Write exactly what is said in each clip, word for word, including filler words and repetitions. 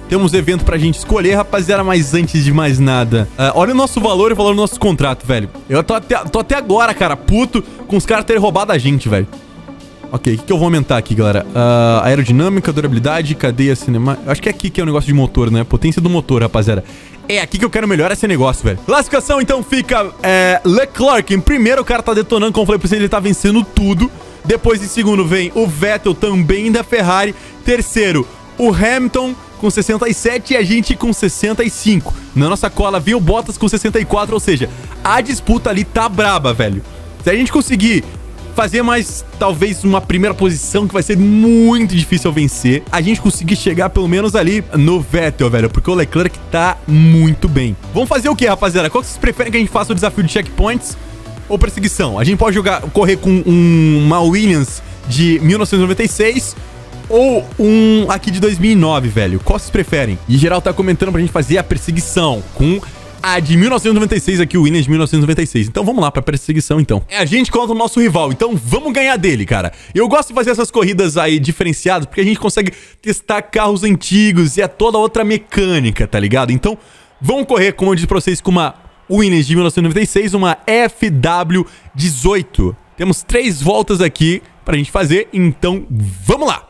Temos evento pra gente escolher, rapaziada, mas antes de mais nada, uh, olha o nosso valor e o valor do nosso contrato, velho. Eu tô até, tô até agora, cara, puto com os caras terem roubado a gente, velho. Ok, o que, que eu vou aumentar aqui, galera? Uh, aerodinâmica, durabilidade, cadeia cinema... Acho que é aqui que é o negócio de motor, né? Potência do motor, rapaziada. É aqui que eu quero melhorar esse negócio, velho. Classificação, então, fica é, Leclerc em primeiro. O cara tá detonando, como eu falei pra você, ele tá vencendo tudo. Depois, em segundo, vem o Vettel, também da Ferrari. Terceiro, o Hamilton com sessenta e sete e a gente com sessenta e cinco. Na nossa cola, vem o Bottas com sessenta e quatro, ou seja, a disputa ali tá braba, velho. Se a gente conseguir fazer mais, talvez, uma primeira posição que vai ser muito difícil vencer, a gente conseguir chegar pelo menos ali no Vettel, velho, porque o Leclerc tá muito bem. Vamos fazer o que, rapaziada? Qual que vocês preferem que a gente faça o desafio de checkpoints ou perseguição? A gente pode jogar, correr com um, uma Williams de mil novecentos e noventa e seis ou um aqui de dois mil e nove, velho. Qual vocês preferem? E geral tá comentando pra gente fazer a perseguição com a de mil novecentos e noventa e seis aqui, o Williams de mil novecentos e noventa e seis. Então vamos lá pra perseguição, então. É a gente contra o nosso rival, então vamos ganhar dele, cara. Eu gosto de fazer essas corridas aí diferenciadas, porque a gente consegue testar carros antigos e é toda outra mecânica, tá ligado? Então vamos correr, como eu disse pra vocês, com uma Williams de mil novecentos e noventa e seis, uma F W dezoito. Temos três voltas aqui pra gente fazer, então vamos lá.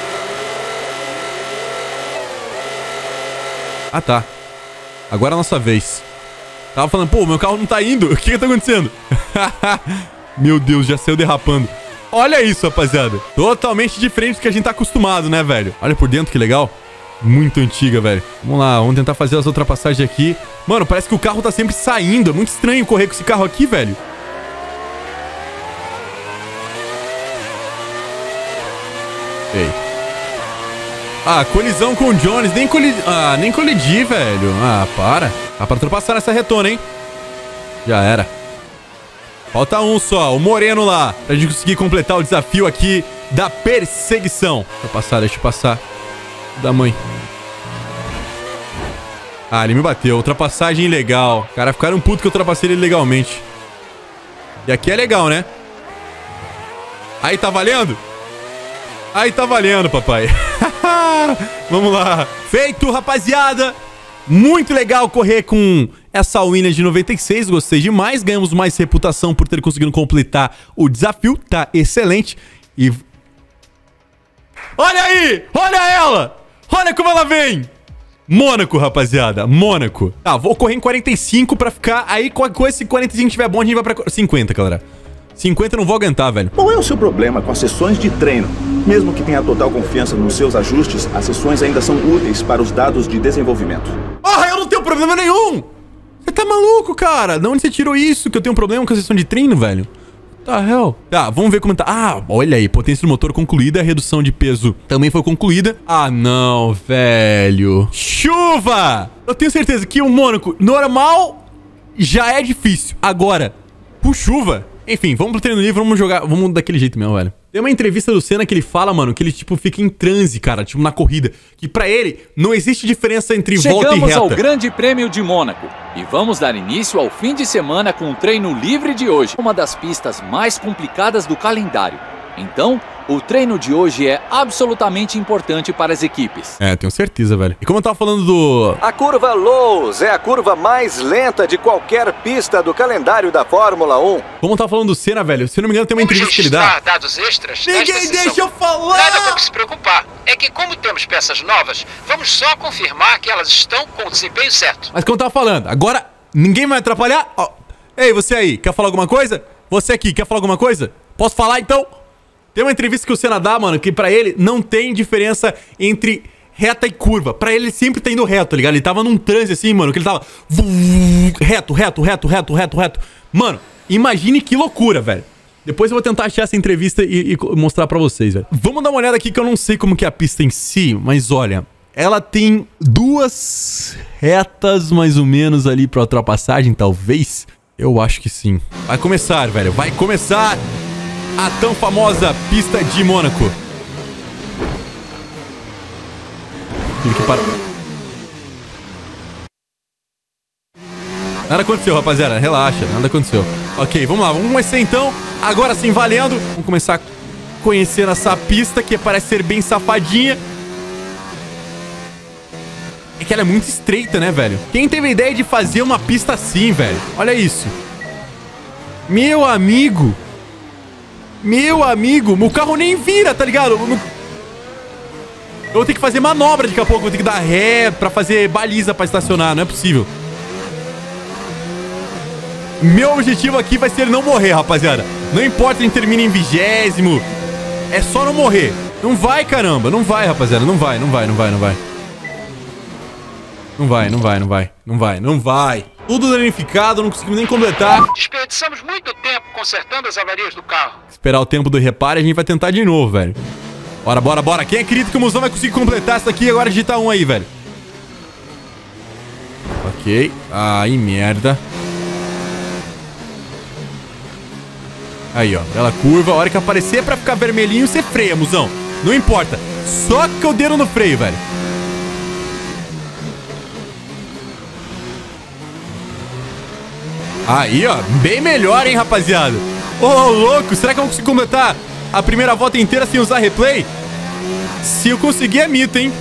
Ah, tá. Agora é a nossa vez. Tava falando, pô, meu carro não tá indo. O que que tá acontecendo? Meu Deus, já saiu derrapando. Olha isso, rapaziada. Totalmente diferente do que a gente tá acostumado, né, velho? Olha por dentro, que legal. Muito antiga, velho. Vamos lá, vamos tentar fazer as ultrapassagens aqui. Mano, parece que o carro tá sempre saindo. É muito estranho correr com esse carro aqui, velho. Ei. Ah, colisão com o Jones. Nem colidi... Ah, nem colidi, velho. Ah, para. Dá pra ultrapassar nessa retona, hein? Já era. Falta um só, o Moreno lá. Pra gente conseguir completar o desafio aqui da perseguição. Deixa eu passar, deixa eu passar. Da mãe. Ah, ele me bateu. Ultrapassagem ilegal. Cara, ficaram putos que eu ultrapassei ele legalmente. E aqui é legal, né? Aí, tá valendo? Aí tá valendo, papai. Vamos lá. Feito, rapaziada. Muito legal correr com essa Williams de noventa e seis. Gostei demais. Ganhamos mais reputação por ter conseguido completar o desafio. Tá excelente. E... olha aí! Olha ela! Olha como ela vem! Mônaco, rapaziada. Mônaco. Tá, vou correr em quarenta e cinco pra ficar... Aí, com esse quarenta e cinco tiver bom, a gente vai pra cinquenta, galera. cinquenta eu não vou aguentar, velho. Qual é o seu problema com as sessões de treino? Mesmo que tenha total confiança nos seus ajustes, as sessões ainda são úteis para os dados de desenvolvimento. Ah, eu não tenho problema nenhum! Você tá maluco, cara? De onde você tirou isso? Que eu tenho um problema com a sessão de treino, velho? Tá, hell? Tá, vamos ver como tá. Ah, olha aí, potência do motor concluída, a redução de peso também foi concluída. Ah, não, velho. Chuva! Eu tenho certeza que o Mônaco normal já é difícil. Agora, por chuva... Enfim, vamos pro treino livre, vamos jogar, vamos daquele jeito mesmo, velho. Tem uma entrevista do Senna que ele fala, mano, que ele, tipo, fica em transe, cara, tipo, na corrida. Que pra ele, não existe diferença entre Chegamos volta e reta. Chegamos ao Grande Prêmio de Mônaco e vamos dar início ao fim de semana com o treino livre de hoje. Uma das pistas mais complicadas do calendário. Então, o treino de hoje é absolutamente importante para as equipes. É, tenho certeza, velho. E como eu tava falando do... A curva Lowe's é a curva mais lenta de qualquer pista do calendário da Fórmula um. Como eu tava falando do Senna, velho, se não me engano tem uma entrevista que ele dá. Dados extras. Ninguém deixa eu falar! Nada com que se preocupar. É que como temos peças novas, vamos só confirmar que elas estão com o desempenho certo. Mas como eu tava falando, agora ninguém vai atrapalhar? Oh. Ei, você aí, quer falar alguma coisa? Você aqui, quer falar alguma coisa? Posso falar, então? Tem uma entrevista que o Senna dá, mano, que pra ele não tem diferença entre reta e curva. Pra ele sempre tá indo reto, tá ligado? Ele tava num transe assim, mano, que ele tava... reto, reto, reto, reto, reto, reto. Mano, imagine que loucura, velho. Depois eu vou tentar achar essa entrevista e, e mostrar pra vocês, velho. Vamos dar uma olhada aqui que eu não sei como que é a pista em si, mas olha... Ela tem duas retas mais ou menos ali pra ultrapassagem, talvez. Eu acho que sim. Vai começar, velho. Vai começar... a tão famosa pista de Mônaco. Tive que parar. Nada aconteceu, rapaziada. Relaxa, nada aconteceu. Ok, vamos lá. Vamos começar então. Agora sim, valendo. Vamos começar a conhecer essa pista que parece ser bem safadinha. que ela é muito estreita, né, velho? Quem teve a ideia de fazer uma pista assim, velho? Olha isso. Meu amigo. Meu amigo. O carro nem vira, tá ligado? Eu vou ter que fazer manobra daqui a pouco. Eu vou ter que dar ré pra fazer baliza pra estacionar. Não é possível. Meu objetivo aqui vai ser não morrer, rapaziada. Não importa se termina em vigésimo. É só não morrer. Não vai, caramba. Não vai, rapaziada. Não vai, não vai, não vai, não vai. Não vai, não vai, não vai. Não vai, não vai. Tudo danificado, não conseguimos nem completar. Desperdiçamos muito tempo consertando as avarias do carro. Esperar o tempo do reparo e a gente vai tentar de novo, velho. Bora, bora, bora. Quem acredita que o Musão vai conseguir completar isso aqui? Agora digita um aí, velho. Ok. Ai, merda. Aí, ó. Bela curva. A hora que aparecer pra ficar vermelhinho, você freia, Musão. Não importa. Soca o dedo no freio, velho. Aí, ó. Bem melhor, hein, rapaziada. Ô, oh, louco. Será que eu vou conseguir completar a primeira volta inteira sem usar replay? Se eu conseguir, é mito, hein?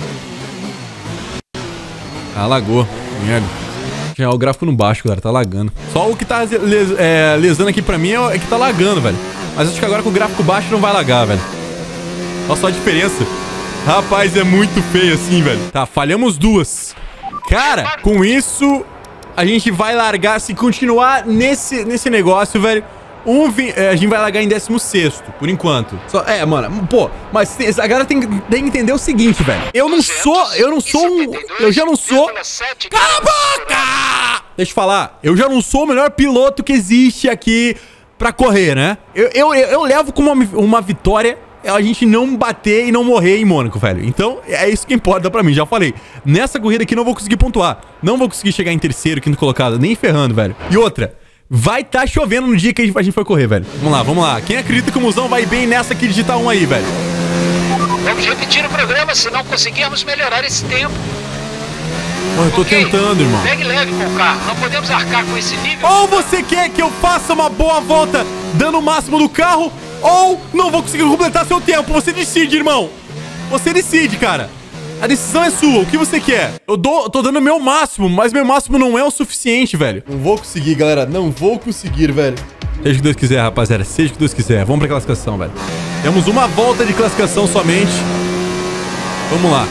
Ah, lagou. Merda. Já o gráfico no baixo, galera. Tá lagando. Só o que tá les é, lesando aqui pra mim é que tá lagando, velho. Mas acho que agora com o gráfico baixo não vai lagar, velho. Olha só a diferença. Rapaz, é muito feio assim, velho. Tá, falhamos duas. Cara, com isso, a gente vai largar, se continuar nesse, nesse negócio, velho. Um, a gente vai largar em décimo sexto, por enquanto. Só, é, mano, pô, mas tem, a galera tem, tem que entender o seguinte, velho. Eu não sou, eu não sou um, eu já não sou... Cala a boca! Deixa eu falar, eu já não sou o melhor piloto que existe aqui pra correr, né? Eu, eu, eu levo como uma, uma vitória a gente não bater e não morrer em Mônaco, velho. Então, é isso que importa pra mim, já falei. Nessa corrida aqui não vou conseguir pontuar. Não vou conseguir chegar em terceiro, quinto colocado, nem ferrando, velho. E outra... Vai tá chovendo no dia que a gente for correr, velho. Vamos lá, vamos lá. Quem acredita que o Musão vai bem nessa aqui digitar um aí, velho? Vamos repetir o programa se não conseguirmos melhorar esse tempo. Pô, eu tô okay. tentando, irmão. Pegue leve com o carro. Não podemos arcar com esse nível. Ou você quer que eu faça uma boa volta dando o máximo do carro, ou não vou conseguir completar seu tempo. Você decide, irmão. Você decide, cara. A decisão é sua, o que você quer? Eu dou, eu tô dando o meu máximo, mas meu máximo não é o suficiente, velho. Não vou conseguir, galera, não vou conseguir, velho. Seja o que Deus quiser, rapaziada, seja o que Deus quiser. Vamos pra classificação, velho. Temos uma volta de classificação somente. Vamos lá.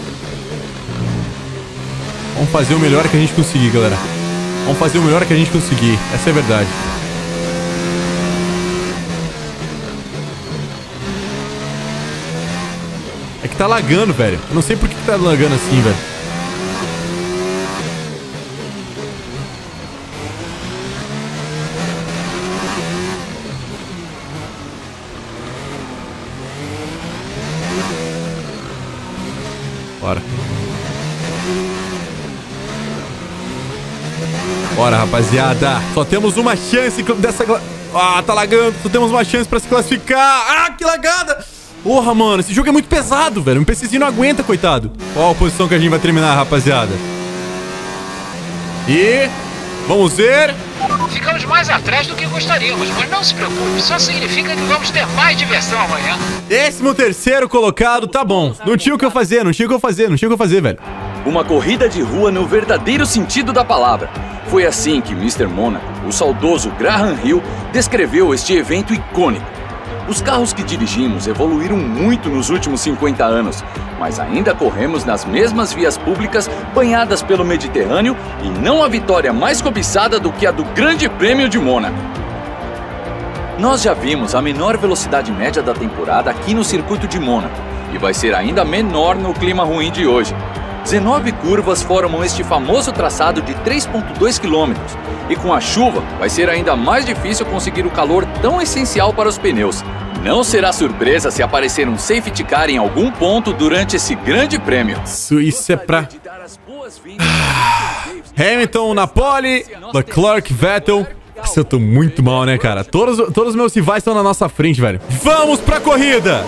Vamos fazer o melhor que a gente conseguir, galera. Vamos fazer o melhor que a gente conseguir, essa é a verdade. É que tá lagando, velho. Eu não sei por que tá lagando assim, velho. Bora. Bora, rapaziada. Só temos uma chance dessa... Ah, tá lagando. Só temos uma chance pra se classificar. Ah, que lagada! Porra, mano, esse jogo é muito pesado, velho. Um P Czinho não aguenta, coitado. Qual a posição que a gente vai terminar, rapaziada? E... vamos ver... Ficamos mais atrás do que gostaríamos, mas não se preocupe. Só significa que vamos ter mais diversão amanhã. Décimo terceiro colocado, tá bom. Não tinha o que eu fazer, não tinha o que eu fazer, não tinha o que eu fazer, velho. Uma corrida de rua no verdadeiro sentido da palavra. Foi assim que mister Mônaco, o saudoso Graham Hill, descreveu este evento icônico. Os carros que dirigimos evoluíram muito nos últimos cinquenta anos, mas ainda corremos nas mesmas vias públicas banhadas pelo Mediterrâneo e não há vitória mais cobiçada do que a do Grande Prêmio de Mônaco. Nós já vimos a menor velocidade média da temporada aqui no circuito de Mônaco e vai ser ainda menor no clima ruim de hoje. dezenove curvas formam este famoso traçado de três vírgula dois quilômetros e com a chuva vai ser ainda mais difícil conseguir o calor tão essencial para os pneus. Não será surpresa se aparecer um safety car em algum ponto durante esse grande prêmio. Isso, isso é pra... Hamilton na pole, Leclerc, Vettel. Nossa, eu tô muito mal, né, cara? Todos, todos os meus rivais estão na nossa frente, velho. Vamos pra corrida!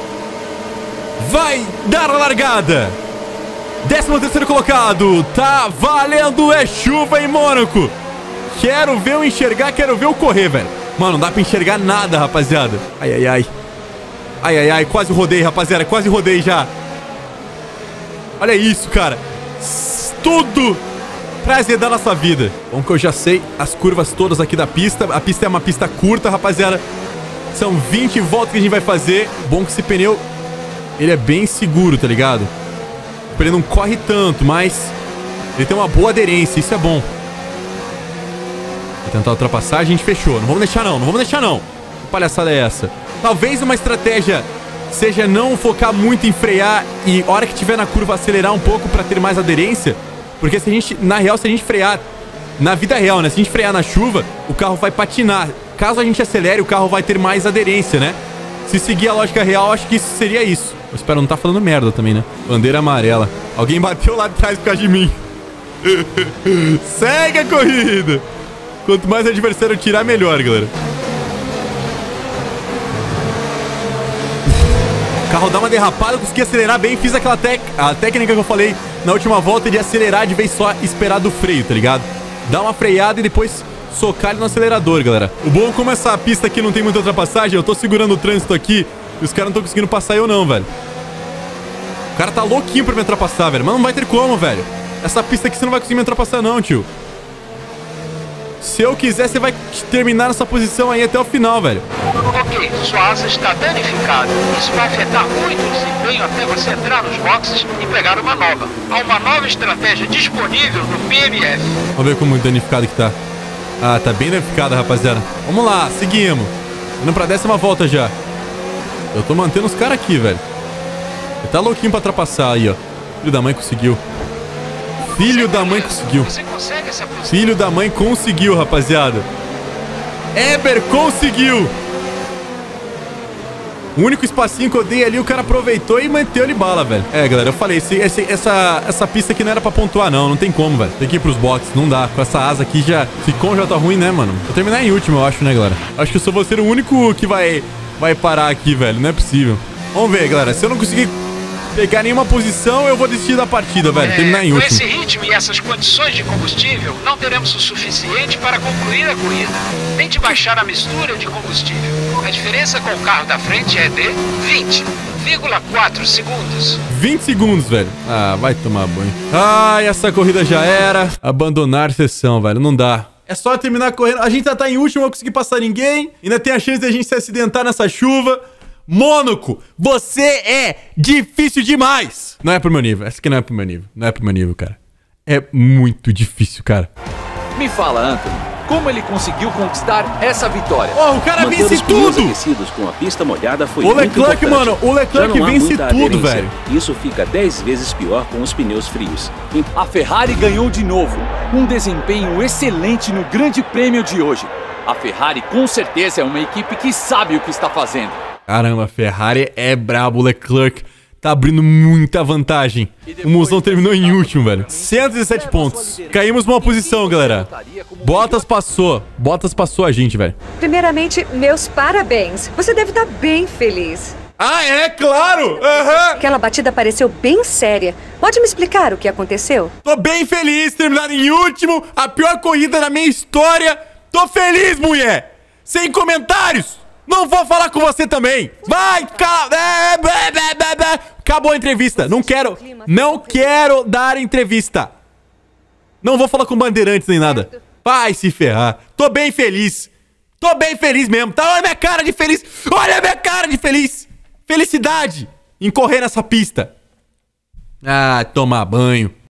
Vai dar a largada! Décimo terceiro colocado, tá valendo, é chuva em Mônaco. Quero ver eu enxergar, quero ver eu correr, velho. Mano, não dá pra enxergar nada, rapaziada. Ai, ai, ai. Ai, ai, ai, quase rodei, rapaziada, quase rodei já. Olha isso, cara. tudo pra azedar nossa vida. Bom que eu já sei as curvas todas aqui da pista. A pista é uma pista curta, rapaziada. São vinte voltas que a gente vai fazer. Bom que esse pneu, ele é bem seguro, tá ligado? Ele não corre tanto, mas ele tem uma boa aderência, isso é bom. Vou tentar ultrapassar, a gente fechou. Não vamos deixar não, não vamos deixar não. Que palhaçada é essa? Talvez uma estratégia seja não focar muito em frear e, hora que tiver na curva, acelerar um pouco pra ter mais aderência. Porque se a gente, na real, se a gente frear na vida real, né? Se a gente frear na chuva, o carro vai patinar. Caso a gente acelere, o carro vai ter mais aderência, né? Se seguir a lógica real, acho que isso seria isso. Eu espero não tá falando merda também, né? Bandeira amarela. Alguém bateu lá atrás por causa de mim. Segue a corrida. Quanto mais adversário tirar, melhor, galera. O carro dá uma derrapada, eu consegui acelerar bem. Fiz aquela tec a técnica que eu falei na última volta de acelerar de vez só esperar do freio, tá ligado? Dá uma freada e depois socar ele no acelerador, galera. O bom é como essa pista aqui não tem muita ultrapassagem, eu tô segurando o trânsito aqui e os caras não estão conseguindo passar eu não, velho. O cara tá louquinho pra me ultrapassar, velho. Mas não vai ter como, velho. Essa pista aqui você não vai conseguir me ultrapassar não, tio. Se eu quiser, você vai terminar nessa posição aí até o final, velho. Ok, sua asa está danificada. Isso vai afetar muito o desempenho até você entrar nos boxes e pegar uma nova. Há uma nova estratégia disponível no P M F. Vamos ver como danificado que tá. Ah, tá bem danificada, rapaziada. Vamos lá, seguimos. Indo pra décima volta já. Eu tô mantendo os caras aqui, velho. Ele tá louquinho pra ultrapassar aí, ó. Filho da mãe conseguiu. Filho da mãe conseguiu. Filho da mãe conseguiu, rapaziada. Eber conseguiu. O único espacinho que eu dei ali, o cara aproveitou e manteve de bala, velho. É, galera, eu falei, esse, esse, essa, essa pista aqui não era pra pontuar, não. Não tem como, velho. Tem que ir pros boxes, não dá. Com essa asa aqui já... Ficou já tá ruim, né, mano? Vou terminar em último, eu acho, né, galera? Acho que eu só vou ser o único que vai, vai parar aqui, velho. Não é possível. Vamos ver, galera. Se eu não conseguir pegar nenhuma posição, eu vou desistir da partida, velho. É, terminar em com último. esse ritmo e essas condições de combustível, não teremos o suficiente para concluir a corrida. Tente baixar a mistura de combustível. A diferença com o carro da frente é de vinte vírgula quatro segundos. vinte segundos, velho. Ah, vai tomar banho. Ai, essa corrida já era. Abandonar sessão, velho. Não dá. É só terminar correndo. A gente já tá em último, não vai conseguir passar ninguém. Ainda tem a chance de a gente se acidentar nessa chuva. Mônaco, você é difícil demais. Não é pro meu nível. Essa aqui não é pro meu nível. Não é pro meu nível, cara. É muito difícil, cara. Me fala, Anthony, como ele conseguiu conquistar essa vitória? Oh, o cara Manter vence os pneus tudo. aquecidos com a pista molhada foi O muito Leclerc, importante. mano, o Leclerc Já não há vence muita tudo, aderência. velho. Isso fica dez vezes pior com os pneus frios. A Ferrari ganhou de novo. Um desempenho excelente no Grande Prêmio de hoje. A Ferrari com certeza é uma equipe que sabe o que está fazendo. Caramba, a Ferrari é brabo. O Leclerc tá abrindo muita vantagem. O Mozão terminou em último, velho. cento e dezessete pontos. Caímos numa posição, galera. Bottas passou. Bottas passou a gente, velho. Primeiramente, meus parabéns. Você deve estar bem feliz. Ah, é? Claro! Aham! Aquela batida pareceu bem séria. Pode me explicar o que aconteceu? Tô bem feliz, terminar em último. A pior corrida da minha história. Tô feliz, mulher! Sem comentários! Não vou falar com você também. Vai, cal... Acabou a entrevista. Não quero, não quero dar entrevista. Não vou falar com bandeirantes nem nada. Vai se ferrar. Tô bem feliz. Tô bem feliz mesmo. Tá, olha a minha cara de feliz. Olha a minha cara de feliz. Felicidade em correr nessa pista. Ah, tomar banho.